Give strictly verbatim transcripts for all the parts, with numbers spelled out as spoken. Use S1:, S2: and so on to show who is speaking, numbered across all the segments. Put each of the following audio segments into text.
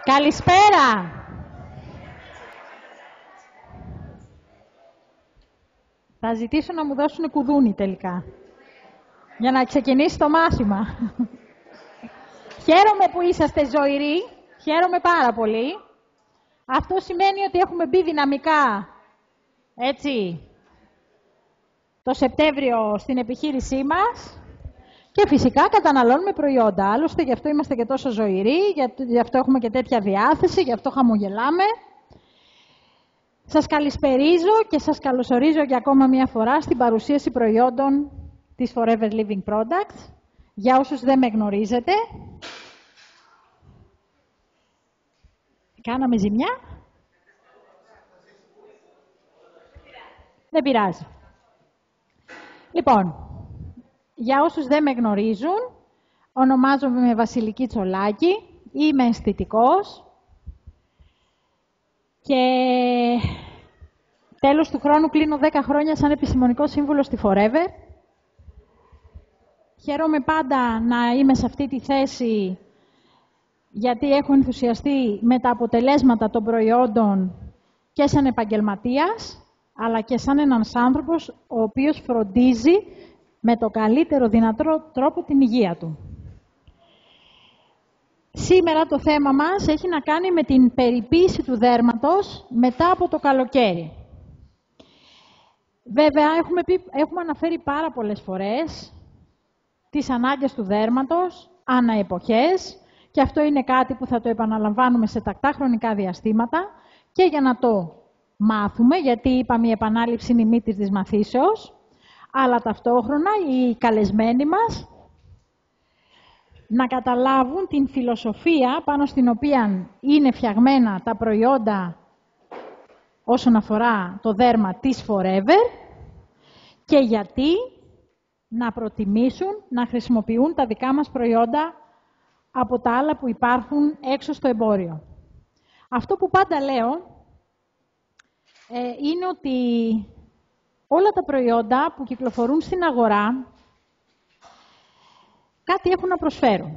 S1: Καλησπέρα. Θα ζητήσω να μου δώσουν κουδούνι τελικά, για να ξεκινήσει το μάθημα. Χαίρομαι που είσαστε ζωηροί, χαίρομαι πάρα πολύ. Αυτό σημαίνει ότι έχουμε μπει δυναμικά, έτσι, το Σεπτέμβριο στην επιχείρησή μας και φυσικά καταναλώνουμε προϊόντα. Άλλωστε, γι' αυτό είμαστε και τόσο ζωηροί, γι' αυτό έχουμε και τέτοια διάθεση, γι' αυτό χαμογελάμε. Σας καλησπερίζω και σας καλωσορίζω για ακόμα μία φορά στην παρουσίαση προϊόντων της Forever Living Products. Για όσους δεν με γνωρίζετε, κάναμε ζημιά. Δεν πειράζει. Λοιπόν, για όσους δεν με γνωρίζουν, ονομάζομαι Βασιλική Τσολάκη, είμαι αισθητικός και τέλος του χρόνου κλείνω δέκα χρόνια σαν επιστημονικός σύμβουλος στη Forever. Χαίρομαι πάντα να είμαι σε αυτή τη θέση γιατί έχω ενθουσιαστεί με τα αποτελέσματα των προϊόντων και σαν επαγγελματίας, αλλά και σαν ένας άνθρωπος ο οποίος φροντίζει με το καλύτερο δυνατό τρόπο την υγεία του. Σήμερα το θέμα μας έχει να κάνει με την περιποίηση του δέρματος μετά από το καλοκαίρι. Βέβαια, έχουμε, πει, έχουμε αναφέρει πάρα πολλές φορές τις ανάγκες του δέρματος, ανά εποχές, και αυτό είναι κάτι που θα το επαναλαμβάνουμε σε τακτά χρονικά διαστήματα και για να το μάθουμε, γιατί είπαμε η επανάληψη είναι η μύτη της μαθήσεως, αλλά ταυτόχρονα οι καλεσμένοι μας να καταλάβουν την φιλοσοφία πάνω στην οποία είναι φτιαγμένα τα προϊόντα όσον αφορά το δέρμα της Forever και γιατί να προτιμήσουν να χρησιμοποιούν τα δικά μας προϊόντα από τα άλλα που υπάρχουν έξω στο εμπόριο. Αυτό που πάντα λέω ε, είναι ότι όλα τα προϊόντα που κυκλοφορούν στην αγορά κάτι έχουν να προσφέρουν.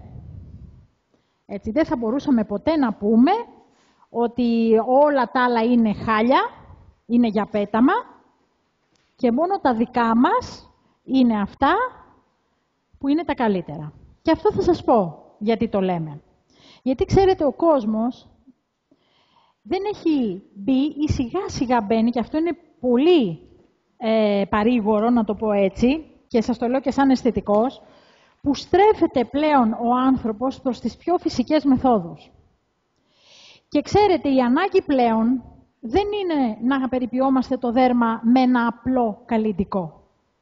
S1: Έτσι, δεν θα μπορούσαμε ποτέ να πούμε ότι όλα τα άλλα είναι χάλια, είναι για πέταμα και μόνο τα δικά μας είναι αυτά που είναι τα καλύτερα. Και αυτό θα σας πω γιατί το λέμε. Γιατί ξέρετε, ο κόσμος δεν έχει μπει ή σιγά σιγά μπαίνει, και αυτό είναι πολύ ε, παρήγορο να το πω έτσι, και σας το λέω και σαν αισθητικός, που στρέφεται πλέον ο άνθρωπος προς τις πιο φυσικές μεθόδους. Και ξέρετε, η ανάγκη πλέον δεν είναι να περιποιόμαστε το δέρμα με ένα απλό καλλυντικό.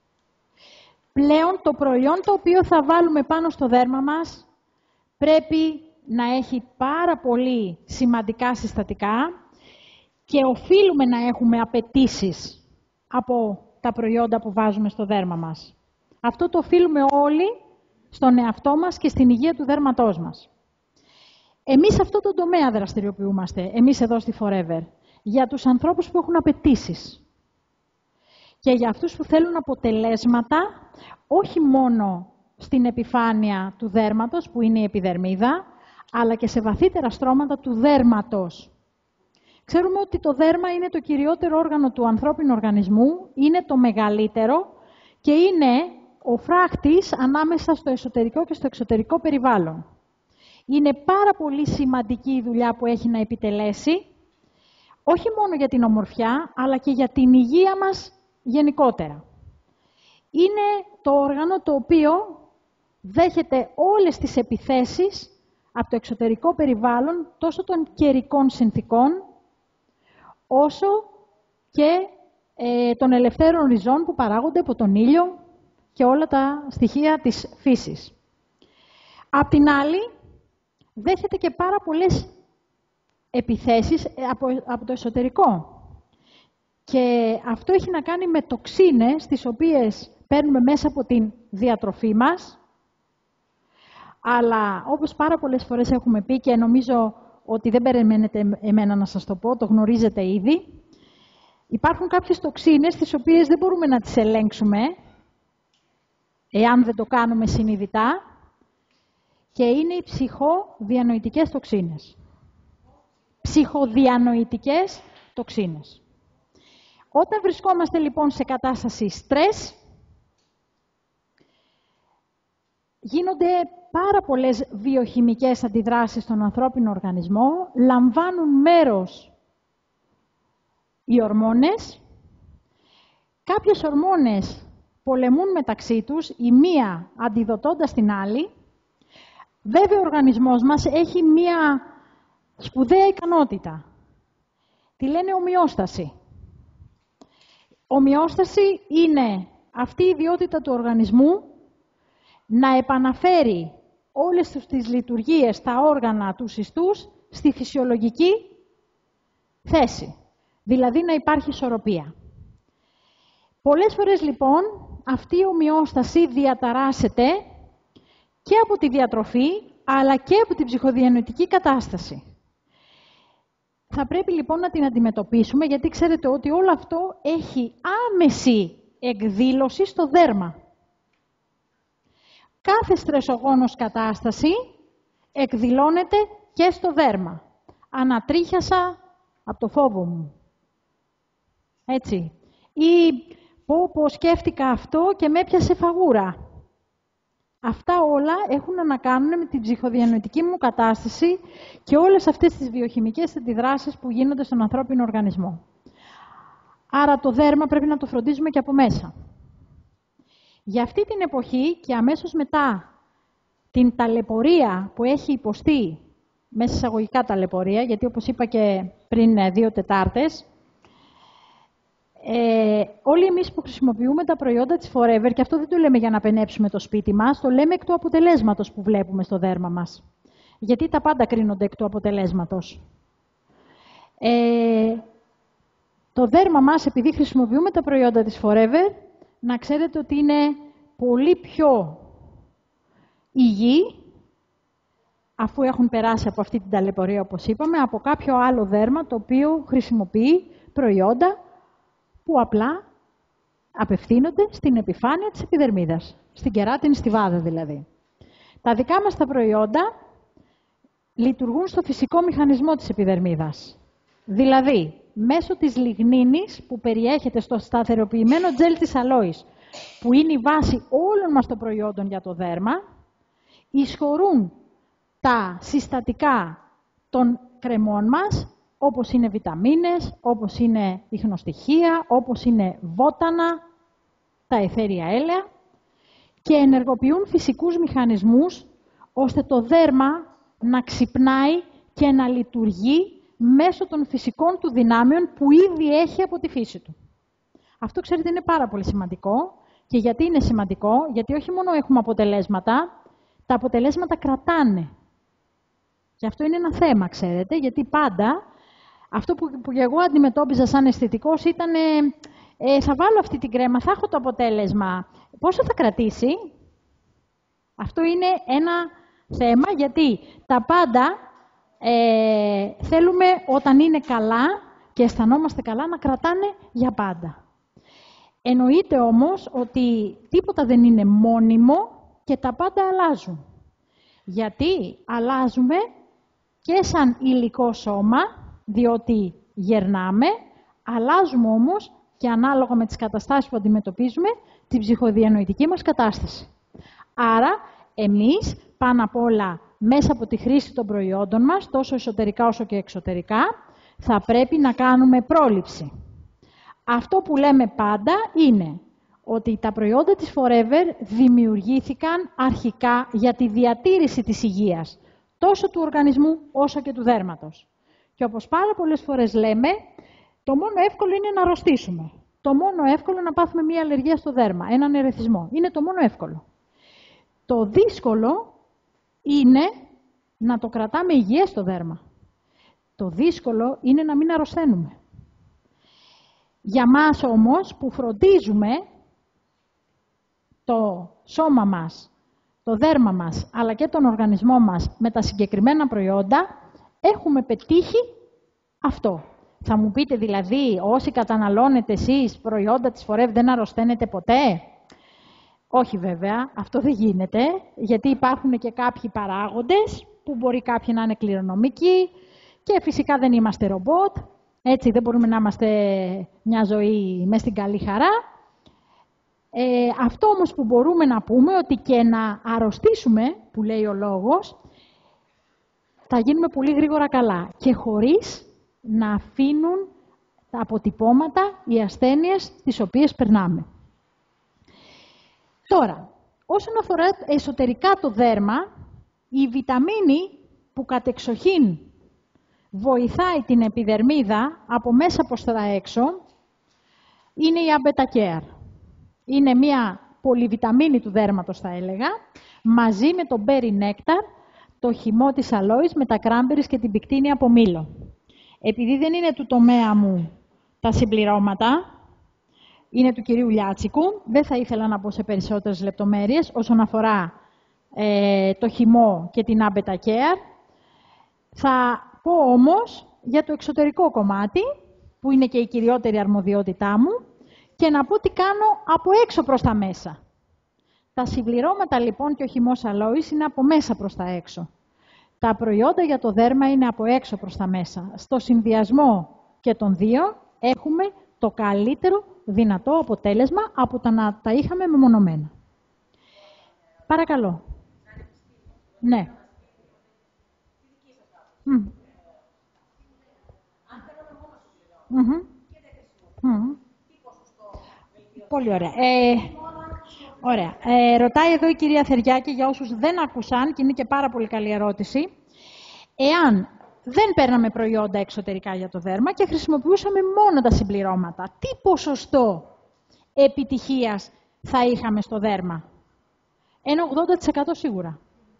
S1: Πλέον το προϊόν το οποίο θα βάλουμε πάνω στο δέρμα μας πρέπει να έχει πάρα πολύ σημαντικά συστατικά και οφείλουμε να έχουμε απαιτήσεις από τα προϊόντα που βάζουμε στο δέρμα μας. Αυτό το οφείλουμε όλοι στον εαυτό μας και στην υγεία του δέρματός μας. Εμείς σε αυτό το τομέα δραστηριοποιούμαστε, εμείς εδώ στη Forever, για τους ανθρώπους που έχουν απαιτήσεις. Και για αυτούς που θέλουν αποτελέσματα, όχι μόνο στην επιφάνεια του δέρματος, που είναι η επιδερμίδα, αλλά και σε βαθύτερα στρώματα του δέρματος. Ξέρουμε ότι το δέρμα είναι το κυριότερο όργανο του ανθρώπινου οργανισμού, είναι το μεγαλύτερο και είναι ο φράχτης ανάμεσα στο εσωτερικό και στο εξωτερικό περιβάλλον. Είναι πάρα πολύ σημαντική η δουλειά που έχει να επιτελέσει, όχι μόνο για την ομορφιά, αλλά και για την υγεία μας γενικότερα. Είναι το όργανο το οποίο δέχεται όλες τις επιθέσεις από το εξωτερικό περιβάλλον, τόσο των καιρικών συνθήκων, όσο και ε, των ελευθέρων ριζών που παράγονται από τον ήλιο και όλα τα στοιχεία της φύσης. Απ' την άλλη, δέχεται και πάρα πολλές επιθέσεις από, από το εσωτερικό. Και αυτό έχει να κάνει με τοξίνες, τις οποίες παίρνουμε μέσα από την διατροφή μας. Αλλά όπως πάρα πολλές φορές έχουμε πει και νομίζω ότι δεν περιμένετε εμένα να σας το πω, το γνωρίζετε ήδη, υπάρχουν κάποιες τοξίνες τις οποίες δεν μπορούμε να τις ελέγξουμε εάν δεν το κάνουμε συνειδητά, και είναι οι ψυχοδιανοητικές τοξίνες. ψυχοδιανοητικές τοξίνες. Όταν βρισκόμαστε λοιπόν σε κατάσταση στρες, γίνονται πάρα πολλές βιοχημικές αντιδράσεις στον ανθρώπινο οργανισμό, λαμβάνουν μέρος οι ορμόνες. Κάποιες ορμόνες πολεμούν μεταξύ τους, η μία αντιδοτώντας την άλλη. Βέβαια, ο οργανισμός μας έχει μία σπουδαία ικανότητα. Τη λένε ομοιόσταση. Ομοιόσταση είναι αυτή η ιδιότητα του οργανισμού να επαναφέρει όλες τις λειτουργίες, τα όργανα, τους ιστούς, στη φυσιολογική θέση. Δηλαδή να υπάρχει ισορροπία. Πολλές φορές λοιπόν αυτή η ομοιόσταση διαταράσσεται και από τη διατροφή, αλλά και από την ψυχοδιανοητική κατάσταση. Θα πρέπει λοιπόν να την αντιμετωπίσουμε, γιατί ξέρετε ότι όλο αυτό έχει άμεση εκδήλωση στο δέρμα. Κάθε στρεσογόνος κατάσταση εκδηλώνεται και στο δέρμα. Ανατρίχιασα από το φόβο μου. Έτσι. Ή πω, πω σκέφτηκα αυτό και με έπιασε φαγούρα. Αυτά όλα έχουν να κάνουν με την ψυχοδιανοητική μου κατάσταση και όλες αυτές τις βιοχημικές αντιδράσεις που γίνονται στον ανθρώπινο οργανισμό. Άρα το δέρμα πρέπει να το φροντίζουμε και από μέσα. Για αυτή την εποχή και αμέσως μετά την ταλαιπωρία που έχει υποστεί, μέσα εισαγωγικά ταλαιπωρία, γιατί όπως είπα και πριν δύο Τετάρτες, Ε, όλοι εμείς που χρησιμοποιούμε τα προϊόντα της Forever, και αυτό δεν το λέμε για να πενέψουμε το σπίτι μας, το λέμε εκ του αποτελέσματος που βλέπουμε στο δέρμα μας. Γιατί τα πάντα κρίνονται εκ του αποτελέσματος. Ε, το δέρμα μας, επειδή χρησιμοποιούμε τα προϊόντα της Forever, να ξέρετε ότι είναι πολύ πιο υγιή, αφού έχουν περάσει από αυτή την ταλαιπωρία, όπως είπαμε, από κάποιο άλλο δέρμα το οποίο χρησιμοποιεί προϊόντα που απλά απευθύνονται στην επιφάνεια της επιδερμίδας, στην κεράτινη στιβάδα δηλαδή. Τα δικά μας τα προϊόντα λειτουργούν στο φυσικό μηχανισμό της επιδερμίδας. Δηλαδή, μέσω της λιγνίνης που περιέχεται στο σταθεροποιημένο τζέλ της αλόης, που είναι η βάση όλων μας των προϊόντων για το δέρμα, εισχωρούν τα συστατικά των κρεμών μας, όπως είναι βιταμίνες, όπως είναι ιχνοστοιχεία, όπως είναι βότανα, τα αιθέρια έλαια, και ενεργοποιούν φυσικούς μηχανισμούς, ώστε το δέρμα να ξυπνάει και να λειτουργεί μέσω των φυσικών του δυνάμεων που ήδη έχει από τη φύση του. Αυτό, ξέρετε, είναι πάρα πολύ σημαντικό. Και γιατί είναι σημαντικό? Γιατί όχι μόνο έχουμε αποτελέσματα, τα αποτελέσματα κρατάνε. Και αυτό είναι ένα θέμα, ξέρετε, γιατί πάντα αυτό που, που εγώ αντιμετώπιζα σαν αισθητικός ήταν ε, θα βάλω αυτή την κρέμα, θα έχω το αποτέλεσμα. Πόσο θα κρατήσει? Αυτό είναι ένα θέμα, γιατί τα πάντα ε, θέλουμε όταν είναι καλά και αισθανόμαστε καλά να κρατάνε για πάντα. Εννοείται όμως ότι τίποτα δεν είναι μόνιμο και τα πάντα αλλάζουν. Γιατί αλλάζουμε και σαν υλικό σώμα, διότι γερνάμε, αλλάζουμε όμως και ανάλογα με τις καταστάσεις που αντιμετωπίζουμε, την ψυχοδιανοητική μας κατάσταση. Άρα, εμείς πάνω απ' όλα, μέσα από τη χρήση των προϊόντων μας, τόσο εσωτερικά όσο και εξωτερικά, θα πρέπει να κάνουμε πρόληψη. Αυτό που λέμε πάντα είναι ότι τα προϊόντα της Forever δημιουργήθηκαν αρχικά για τη διατήρηση της υγείας, τόσο του οργανισμού όσο και του δέρματος. Και όπως πάρα πολλές φορές λέμε, το μόνο εύκολο είναι να αρρωστήσουμε. Το μόνο εύκολο να πάθουμε μία αλλεργία στο δέρμα, έναν ερεθισμό. Είναι το μόνο εύκολο. Το δύσκολο είναι να το κρατάμε υγιές στο δέρμα. Το δύσκολο είναι να μην αρρωσταίνουμε. Για μας όμως που φροντίζουμε το σώμα μας, το δέρμα μας, αλλά και τον οργανισμό μας με τα συγκεκριμένα προϊόντα, έχουμε πετύχει αυτό. Θα μου πείτε δηλαδή, όσοι καταναλώνετε εσείς προϊόντα της Forever δεν αρρωσταίνετε ποτέ? Όχι βέβαια, αυτό δεν γίνεται, γιατί υπάρχουν και κάποιοι παράγοντες, που μπορεί κάποιοι να είναι κληρονομικοί, Και φυσικά δεν είμαστε ρομπότ, έτσι δεν μπορούμε να είμαστε μια ζωή μες στην καλή χαρά. Ε, αυτό όμως που μπορούμε να πούμε, ότι και να αρρωστήσουμε, που λέει ο λόγος, θα γίνουμε πολύ γρήγορα καλά και χωρίς να αφήνουν τα αποτυπώματα, οι ασθένειες τις οποίες περνάμε. Τώρα, όσον αφορά εσωτερικά το δέρμα, η βιταμίνη που κατεξοχήν βοηθάει την επιδερμίδα από μέσα προς τα έξω είναι η Abeta-Care. Είναι μια πολυβιταμίνη του δέρματος, θα έλεγα, μαζί με το Berry Nectar, το χυμό της αλόης με τα cranberries και την πικτίνη από μήλο. Επειδή δεν είναι του τομέα μου τα συμπληρώματα, είναι του κυρίου Λιάτσικου, δεν θα ήθελα να πω σε περισσότερες λεπτομέρειες όσον αφορά ε, το χυμό και την Abeta-Care. Θα πω όμως για το εξωτερικό κομμάτι, που είναι και η κυριότερη αρμοδιότητά μου, και να πω τι κάνω από έξω προς τα μέσα. Τα συμπληρώματα λοιπόν και ο χυμός αλόης είναι από μέσα προς τα έξω. Τα προϊόντα για το δέρμα είναι από έξω προς τα μέσα. Στο συνδυασμό και των δύο έχουμε το καλύτερο δυνατό αποτέλεσμα από τα να τα είχαμε μεμονωμένα. Παρακαλώ. Ναι. Mm. Mm-hmm. Mm-hmm. Πολύ ωραία. Ε, ωραία. Ε, ρωτάει εδώ η κυρία Θεριάκη, για όσους δεν ακούσαν, και είναι και πάρα πολύ καλή ερώτηση, εάν δεν παίρναμε προϊόντα εξωτερικά για το δέρμα και χρησιμοποιούσαμε μόνο τα συμπληρώματα, τι ποσοστό επιτυχίας θα είχαμε στο δέρμα? Ένα ογδόντα τοις εκατό σίγουρα.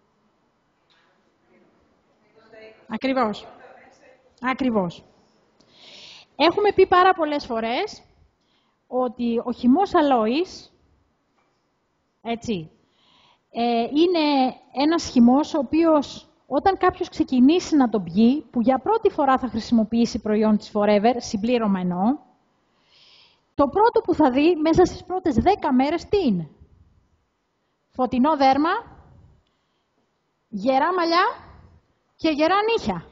S1: Ακριβώς. Ακριβώς. Έχουμε πει πάρα πολλές φορές ότι ο χυμός αλόης, έτσι, ε, είναι ένας χυμός ο οποίος όταν κάποιος ξεκινήσει να τον πιει, που για πρώτη φορά θα χρησιμοποιήσει προϊόν της Forever, συμπλήρωμα εννοώ, το πρώτο που θα δει μέσα στις πρώτες δέκα μέρες τι είναι? Φωτεινό δέρμα, γερά μαλλιά και γερά νύχια.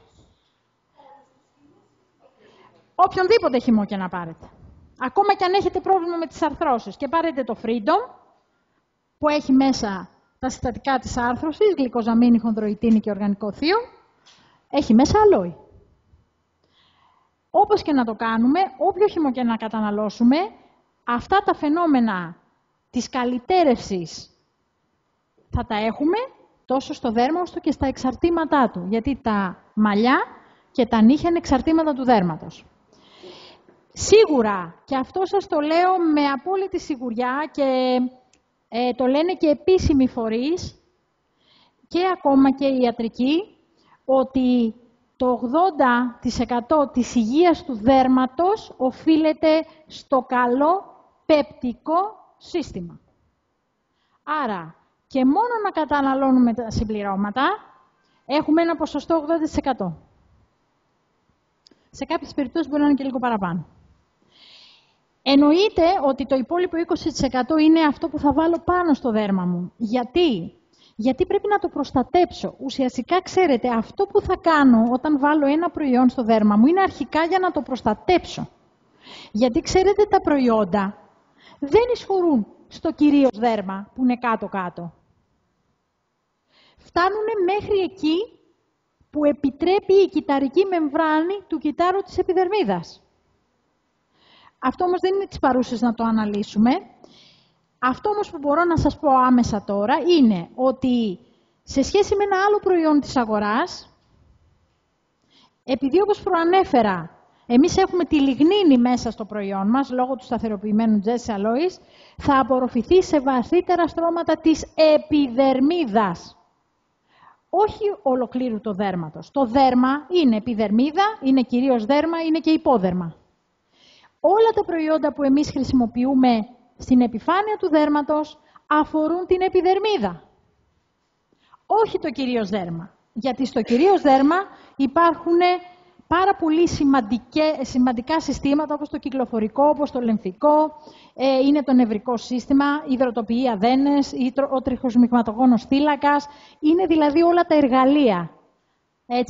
S1: Οποιονδήποτε χυμό και να πάρετε. Ακόμα και αν έχετε πρόβλημα με τις αρθρώσεις και πάρετε το Freedom, που έχει μέσα τα συστατικά της άρθρωσης, γλυκοζαμίνη, χονδροϊτίνη και οργανικό θείο, έχει μέσα αλόη. Όπως και να το κάνουμε, όποιο χυμό και να καταναλώσουμε, αυτά τα φαινόμενα της καλυτέρευσης θα τα έχουμε τόσο στο δέρμα όσο και στα εξαρτήματά του. Γιατί τα μαλλιά και τα νύχια είναι εξαρτήματα του δέρματος. Σίγουρα, και αυτό σας το λέω με απόλυτη σιγουριά και ε, το λένε και επίσημοι φορείς και ακόμα και οι ιατρικοί, ότι το ογδόντα τοις εκατό της υγείας του δέρματος οφείλεται στο καλό πεπτικό σύστημα. Άρα, και μόνο να καταναλώνουμε τα συμπληρώματα, έχουμε ένα ποσοστό ογδόντα τοις εκατό. Σε κάποιες περιπτώσεις μπορεί να είναι και λίγο παραπάνω. Εννοείται ότι το υπόλοιπο είκοσι τοις εκατό είναι αυτό που θα βάλω πάνω στο δέρμα μου. Γιατί? Γιατί πρέπει να το προστατέψω. Ουσιαστικά, ξέρετε, αυτό που θα κάνω όταν βάλω ένα προϊόν στο δέρμα μου είναι αρχικά για να το προστατέψω. Γιατί, ξέρετε, τα προϊόντα δεν εισχωρούν στο κυρίως δέρμα που είναι κάτω-κάτω. Φτάνουν μέχρι εκεί που επιτρέπει η κυταρική μεμβράνη του κυτάρου της επιδερμίδας. Αυτό όμως δεν είναι τις παρούσες να το αναλύσουμε. Αυτό όμως που μπορώ να σας πω άμεσα τώρα είναι ότι σε σχέση με ένα άλλο προϊόν της αγοράς, επειδή όπως προανέφερα, εμείς έχουμε τη λιγνίνη μέσα στο προϊόν μας, λόγω του σταθεροποιημένου τζέσι αλόης, θα απορροφηθεί σε βαθύτερα στρώματα της επιδερμίδας. Όχι ολοκλήρου το δέρματος. Το δέρμα είναι επιδερμίδα, είναι κυρίως δέρμα, είναι και υπόδερμα. Όλα τα προϊόντα που εμείς χρησιμοποιούμε στην επιφάνεια του δέρματος αφορούν την επιδερμίδα. Όχι το κυρίως δέρμα. Γιατί στο κυρίως δέρμα υπάρχουν πάρα πολύ σημαντικά συστήματα, όπως το κυκλοφορικό, όπως το λεμφικό, ε, είναι το νευρικό σύστημα, υδροτοποιεί αδένες, ο τριχοσμιγματογόνος θύλακας, είναι δηλαδή όλα τα εργαλεία, έτσι,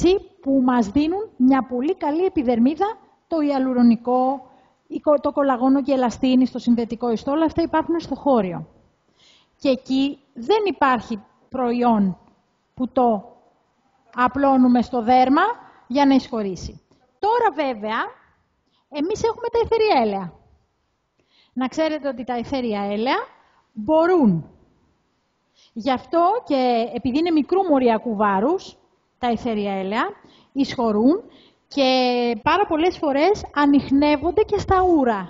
S1: που μας δίνουν μια πολύ καλή επιδερμίδα, το ιαλουρονικό, το κολαγόνο και ελαστίνη στο συνδετικό ιστό, όλα αυτά υπάρχουν στο χώριο. Και εκεί δεν υπάρχει προϊόν που το απλώνουμε στο δέρμα για να εισχωρήσει. Τώρα βέβαια, εμείς έχουμε τα αιθερία έλαια. Να ξέρετε ότι τα αιθερία έλαια μπορούν. Γι' αυτό και επειδή είναι μικρού μοριακού βάρους, τα αιθερία έλαια εισχωρούν και πάρα πολλές φορές ανιχνεύονται και στα ούρα.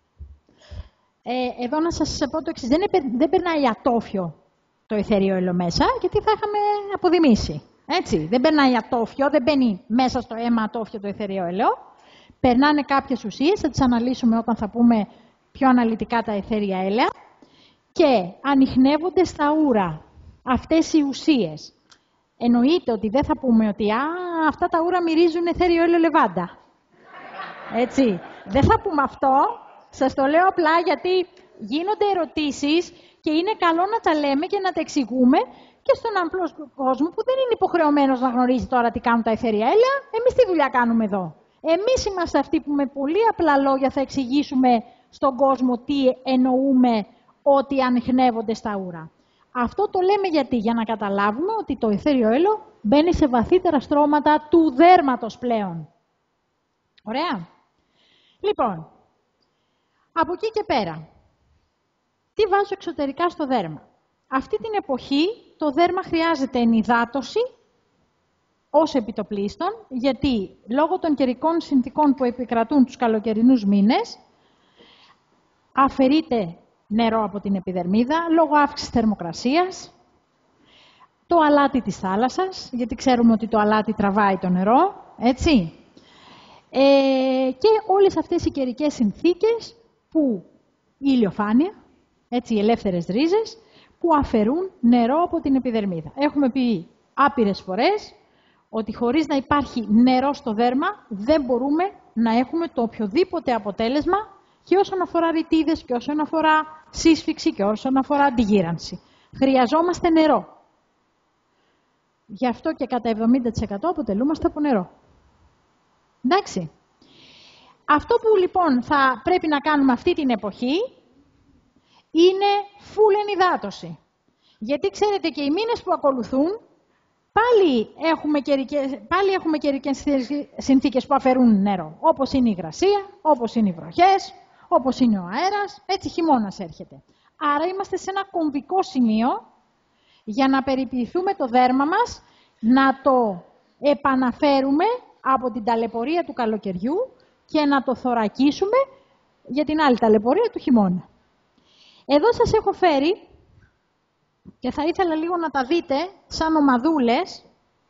S1: Ε, εδώ να σας πω το εξής, δεν, δεν περνάει ατόφιο το αιθερίο έλαιο μέσα, γιατί θα είχαμε αποδημήσει. Έτσι, δεν περνάει ατόφιο, δεν μπαίνει μέσα στο αίμα ατόφιο το αιθερίο έλαιο. Περνάνε κάποιες ουσίες, θα τις αναλύσουμε όταν θα πούμε πιο αναλυτικά τα αιθερία έλαια και ανιχνεύονται στα ούρα αυτές οι ουσίες. Εννοείται ότι δεν θα πούμε ότι α, αυτά τα ούρα μυρίζουν αιθέριο έλαιο λεβάντα. Έτσι, δεν θα πούμε αυτό. Σας το λέω απλά γιατί γίνονται ερωτήσεις και είναι καλό να τα λέμε και να τα εξηγούμε και στον απλό κόσμο που δεν είναι υποχρεωμένος να γνωρίζει τώρα τι κάνουν τα αιθέρια έλαια. Εμείς τι δουλειά κάνουμε εδώ. Εμείς είμαστε αυτοί που με πολύ απλά λόγια θα εξηγήσουμε στον κόσμο τι εννοούμε ότι ανιχνεύονται στα ούρα. Αυτό το λέμε γιατί, για να καταλάβουμε ότι το αιθέριο έλαιο μπαίνει σε βαθύτερα στρώματα του δέρματος πλέον. Ωραία. Λοιπόν, από εκεί και πέρα, τι βάζω εξωτερικά στο δέρμα. Αυτή την εποχή το δέρμα χρειάζεται ενυδάτωση ως επιτοπλίστων, γιατί λόγω των καιρικών συνθηκών που επικρατούν τους καλοκαιρινούς μήνες, αφαιρείται νερό από την επιδερμίδα, λόγω αύξησης θερμοκρασίας, το αλάτι της θάλασσας, γιατί ξέρουμε ότι το αλάτι τραβάει το νερό, έτσι. Ε, και όλες αυτές οι καιρικές συνθήκες που η ηλιοφάνεια, έτσι, οι ελεύθερες ρίζες, που αφαιρούν νερό από την επιδερμίδα. Έχουμε πει άπειρες φορές ότι χωρίς να υπάρχει νερό στο δέρμα δεν μπορούμε να έχουμε το οποιοδήποτε αποτέλεσμα και όσον αφορά ρητίδες και όσον αφορά σύσφυξη και όσον αφορά αντιγύρανση. Χρειαζόμαστε νερό. Γι' αυτό και κατά εβδομήντα τοις εκατό αποτελούμαστε από νερό. Εντάξει. Αυτό που λοιπόν θα πρέπει να κάνουμε αυτή την εποχή είναι full ενυδάτωση. Γιατί ξέρετε και οι μήνες που ακολουθούν πάλι έχουμε καιρικές, πάλι έχουμε καιρικές συνθήκες που αφαιρούν νερό. Όπως είναι η υγρασία, όπως είναι οι βροχές, όπως είναι ο αέρας, έτσι χειμώνας έρχεται. Άρα είμαστε σε ένα κομβικό σημείο για να περιποιηθούμε το δέρμα μας, να το επαναφέρουμε από την ταλαιπωρία του καλοκαιριού και να το θωρακίσουμε για την άλλη ταλαιπωρία του χειμώνα. Εδώ σας έχω φέρει και θα ήθελα λίγο να τα δείτε σαν ομαδούλες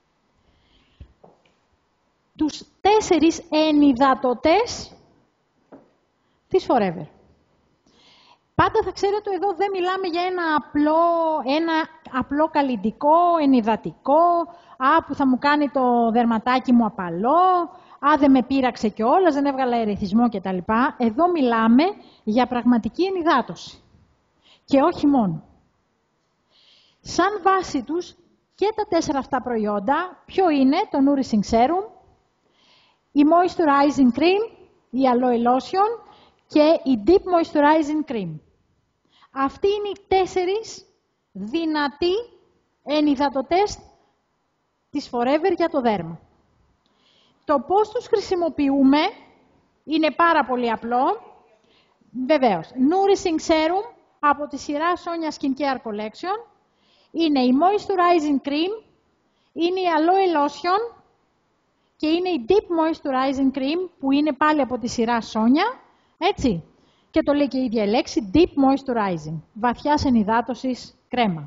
S1: τους τέσσερις ενυδατωτές της Forever. Πάντα θα ξέρετε εδώ δεν μιλάμε για ένα απλό, ένα απλό καλλυντικό, ενυδατικό, α, που θα μου κάνει το δερματάκι μου απαλό, α, δεν με πείραξε κιόλας, δεν έβγαλα ερεθισμό κτλ. Εδώ μιλάμε για πραγματική ενυδάτωση. Και όχι μόνο. Σαν βάση τους και τα τέσσερα αυτά προϊόντα, ποιο είναι το Nourishing Serum, η Moisturizing Cream, η Aloe Lotion και η Deep Moisturizing Cream. Αυτοί είναι οι τέσσερις δυνατοί ενυδατωτές της Forever για το δέρμα. Το πώς τους χρησιμοποιούμε είναι πάρα πολύ απλό. Βεβαίως, Nourishing Serum από τη σειρά Sonia Skincare Collection είναι η Moisturizing Cream, είναι η Aloe Lotion και είναι η Deep Moisturizing Cream που είναι πάλι από τη σειρά Sonia, έτσι. Και το λέει και η ίδια η λέξη, Deep Moisturizing, βαθιάς ενυδάτωσης κρέμα.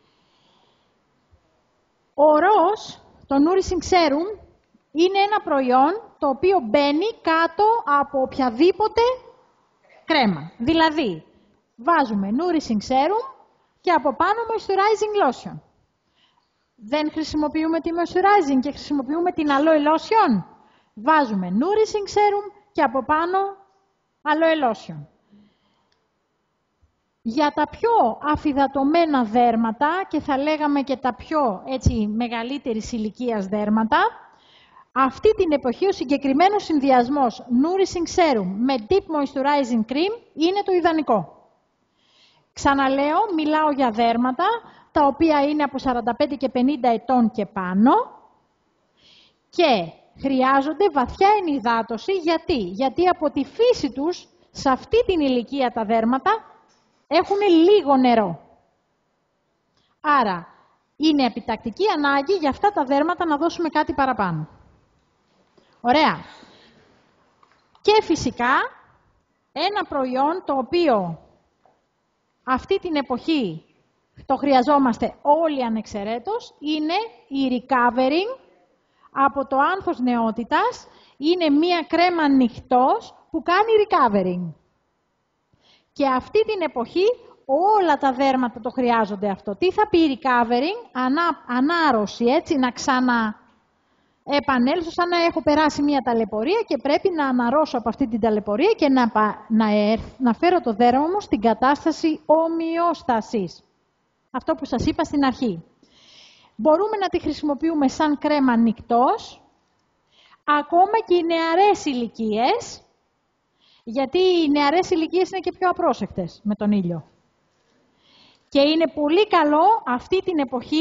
S1: Ο ροζ, το Nourishing Serum, είναι ένα προϊόν το οποίο μπαίνει κάτω από οποιαδήποτε κρέμα. Δηλαδή, βάζουμε Nourishing Serum και από πάνω Moisturizing Lotion. Δεν χρησιμοποιούμε τη Moisturizing και χρησιμοποιούμε την Aloe Lotion. Βάζουμε Nourishing Serum και από πάνω Aloe Lotion. Για τα πιο αφυδατωμένα δέρματα και θα λέγαμε και τα πιο έτσι, μεγαλύτερης ηλικίας δέρματα, Αυτή την εποχή ο συγκεκριμένος συνδυασμός Nourishing Serum με Deep Moisturizing Cream είναι το ιδανικό. Ξαναλέω, μιλάω για δέρματα τα οποία είναι από σαράντα πέντε και πενήντα ετών και πάνω και χρειάζονται βαθιά ενυδάτωση. Γιατί? Γιατί από τη φύση τους, σε αυτή την ηλικία τα δέρματα έχουν λίγο νερό. Άρα, είναι επιτακτική ανάγκη για αυτά τα δέρματα να δώσουμε κάτι παραπάνω. Ωραία. Και φυσικά, ένα προϊόν το οποίο αυτή την εποχή το χρειαζόμαστε όλοι ανεξαιρέτως, είναι η Recovering από το άνθος νεότητας. Είναι μία κρέμα νυχτός που κάνει Recovering. Και αυτή την εποχή όλα τα δέρματα το χρειάζονται αυτό. Τι θα πει Recovering? Ανά, ανάρρωση, έτσι, να ξανά επανέλθω σαν να έχω περάσει μία ταλαιπωρία και πρέπει να αναρρώσω από αυτή την ταλαιπωρία και να, να, να φέρω το δέρμα μου στην κατάσταση ομοιόστασης. Αυτό που σας είπα στην αρχή. Μπορούμε να τη χρησιμοποιούμε σαν κρέμα νυχτός, ακόμα και οι νεαρές ηλικίες, γιατί οι νεαρές ηλικίες είναι και πιο απρόσεκτες με τον ήλιο. Και είναι πολύ καλό αυτή την εποχή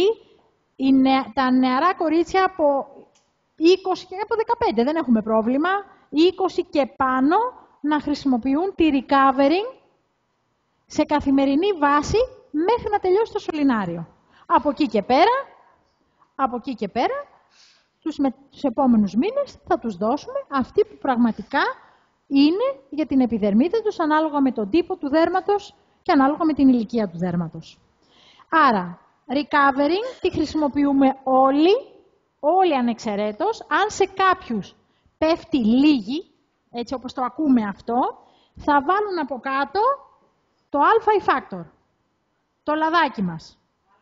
S1: τα νεαρά κορίτσια από είκοσι και από δεκαπέντε, δεν έχουμε πρόβλημα, είκοσι και πάνω να χρησιμοποιούν τη Recovering σε καθημερινή βάση μέχρι να τελειώσει το σωληνάριο. Από εκεί και πέρα, από εκεί και πέρα, τους, με, τους επόμενους μήνες θα τους δώσουμε αυτή που πραγματικά είναι για την επιδερμίδα τους, ανάλογα με τον τύπο του δέρματος και ανάλογα με την ηλικία του δέρματος. Άρα, Recovering τη χρησιμοποιούμε όλοι, όλοι ανεξαιρέτως. Αν σε κάποιους πέφτει λίγη, έτσι όπως το ακούμε αυτό, θα βάλουν από κάτω το α-factor, το λαδάκι μας.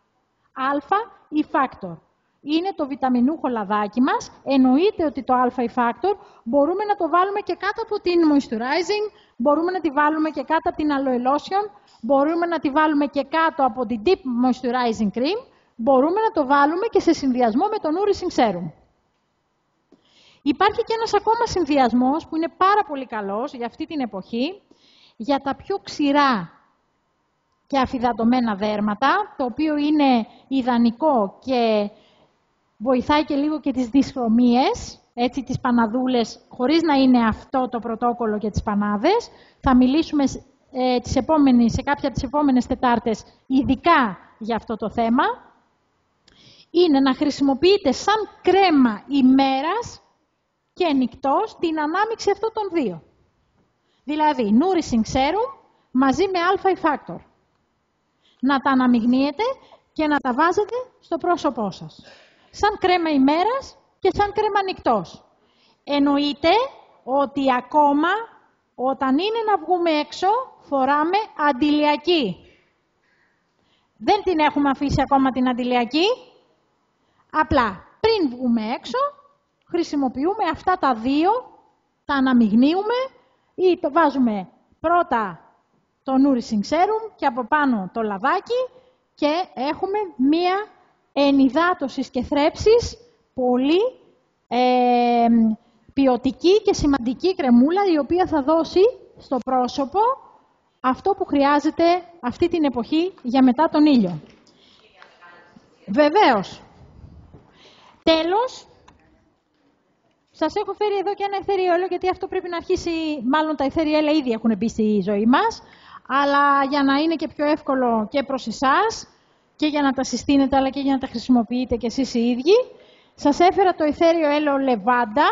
S1: α-factor. Είναι το βιταμινούχο λαδάκι μας. Εννοείται ότι το α-factor μπορούμε να το βάλουμε και κάτω από την moisturizing, μπορούμε να τη βάλουμε και κάτω από την aloe lotion, μπορούμε να τη βάλουμε και κάτω από την deep moisturizing cream, μπορούμε να το βάλουμε και σε συνδυασμό με το nourishing serum. Υπάρχει και ένας ακόμα συνδυασμός που είναι πάρα πολύ καλός για αυτή την εποχή, για τα πιο ξηρά και αφυδατωμένα δέρματα, το οποίο είναι ιδανικό και βοηθάει και λίγο και τις δυσχρωμίες, έτσι, τις παναδούλες, χωρίς να είναι αυτό το πρωτόκολλο για τις πανάδες. Θα μιλήσουμε ε, τις επόμενες, σε κάποια από τις επόμενες Τετάρτες ειδικά για αυτό το θέμα. Είναι να χρησιμοποιείτε σαν κρέμα ημέρας και νυχτός την ανάμειξη αυτών των δύο. Δηλαδή, nourishing serum μαζί με α-factor. Να τα αναμειγνύετε και να τα βάζετε στο πρόσωπό σας. Σαν κρέμα ημέρας και σαν κρέμα νυχτός. Εννοείται ότι ακόμα όταν είναι να βγούμε έξω, φοράμε αντιλιακή. Δεν την έχουμε αφήσει ακόμα την αντιλιακή. Απλά πριν βγούμε έξω, χρησιμοποιούμε αυτά τα δύο, τα αναμειγνύουμε ή το βάζουμε πρώτα το nourishing serum και από πάνω το λαδάκι και έχουμε μία ενυδάτωσης και θρέψης πολύ ε, ποιοτική και σημαντική κρεμούλα, η οποία θα δώσει στο πρόσωπο αυτό που χρειάζεται αυτή την εποχή για μετά τον ήλιο. Βεβαίως. Τέλος, σας έχω φέρει εδώ και ένα αιθέριο, γιατί αυτό πρέπει να αρχίσει, μάλλον τα αιθέρια ήδη έχουν μπει στη ζωή μας, αλλά για να είναι και πιο εύκολο και προς εσάς, και για να τα συστήνετε, αλλά και για να τα χρησιμοποιείτε και εσείς οι ίδιοι, σας έφερα το αιθέριο έλαιο λεβάντα,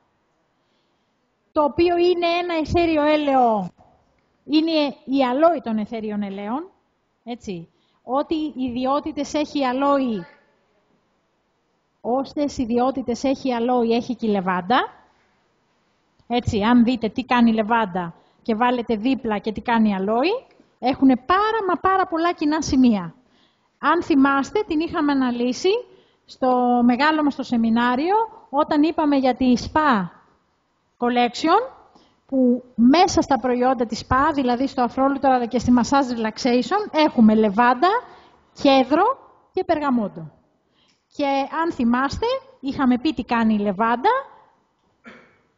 S1: το οποίο είναι ένα αιθέριο έλαιο, είναι η αλόη των αιθέριων ελαίων, έτσι. Ό,τι ιδιότητες έχει η αλόη, όσες ιδιότητες έχει η αλόη, έχει και η λεβάντα. Έτσι, αν δείτε τι κάνει η λεβάντα και βάλετε δίπλα και τι κάνει η αλόη, έχουν πάρα μα πάρα πολλά κοινά σημεία. Αν θυμάστε, την είχαμε αναλύσει στο μεγάλο μας το σεμινάριο, όταν είπαμε για τη Spa Collection, που μέσα στα προϊόντα της Spa, δηλαδή στο αφρόλουτρο αλλά και στη Massage Relaxation, έχουμε λεβάντα, κέδρο και περγαμόντο. Και αν θυμάστε, είχαμε πει τι κάνει η λεβάντα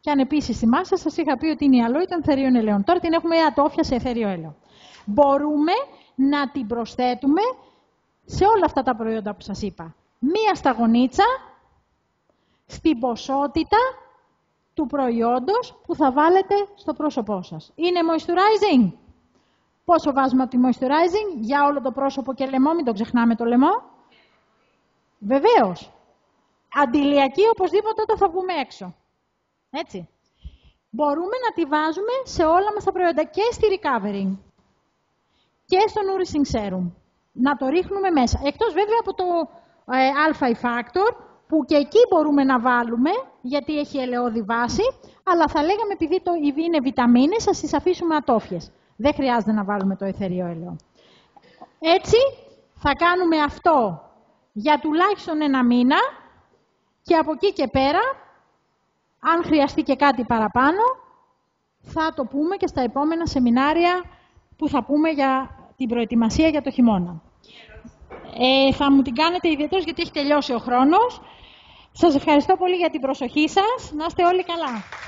S1: Και αν επίσης θυμάστε, σας είχα πει ότι είναι η αλόη των αιθερίων ελαιών. Τώρα την έχουμε ατόφια σε αιθέριο έλαιο. Μπορούμε να την προσθέτουμε σε όλα αυτά τα προϊόντα που σας είπα. Μία σταγονίτσα στην ποσότητα του προϊόντος που θα βάλετε στο πρόσωπό σας. Είναι moisturizing. Πόσο βάζουμε από τη moisturizing για όλο το πρόσωπο και λαιμό, μην το ξεχνάμε το λαιμό. Βεβαίως. Αντιλιακή οπωσδήποτε όταν θα βγούμε έξω. Έτσι. Μπορούμε να τη βάζουμε σε όλα μας τα προϊόντα και στη recovering και στο nourishing serum. Να το ρίχνουμε μέσα. Εκτός βέβαια από το ε, alpha factor που και εκεί μπορούμε να βάλουμε γιατί έχει ελαιόδη βάση, αλλά θα λέγαμε επειδή το ι βι είναι βιταμίνες, θα τις αφήσουμε ατόφιες. Δεν χρειάζεται να βάλουμε το αιθερίο έλαιο. Έτσι θα κάνουμε αυτό για τουλάχιστον ένα μήνα και από εκεί και πέρα, αν χρειαστεί και κάτι παραπάνω, θα το πούμε και στα επόμενα σεμινάρια που θα πούμε για την προετοιμασία για το χειμώνα. Ε, θα μου την κάνετε ιδιαίτερως γιατί έχει τελειώσει ο χρόνος. Σας ευχαριστώ πολύ για την προσοχή σας. Να είστε όλοι καλά.